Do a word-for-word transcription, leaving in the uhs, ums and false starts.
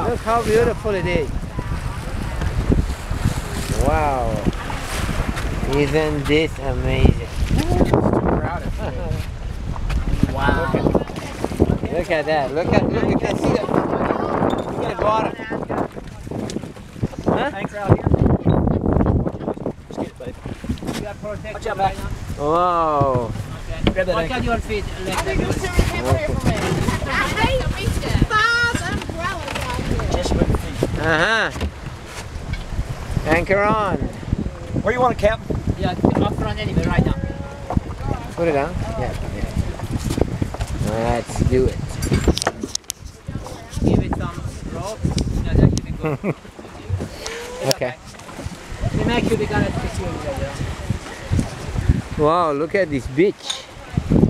Look how beautiful it is. Wow. Isn't this amazing? Wow. Look at that. Look at look, you can see the, look at the bottom. Huh? Thanks out here. Just get it, babe. You got protected Watch out, right back. now. Wow. Okay. Grab that Watch ankle. out your feet. Like I think that. it's serious here for me. I hate to reach that. Five umbrellas out here. Just with the feet. Uh-huh. Anchor on. Where you want it, Captain? Yeah, up front anyway, right now. Put it on. Yeah. yeah. Let's do it. Give it some rope. Yeah, that should be good. Okay. We make sure we got it secure. Wow, look at this beach.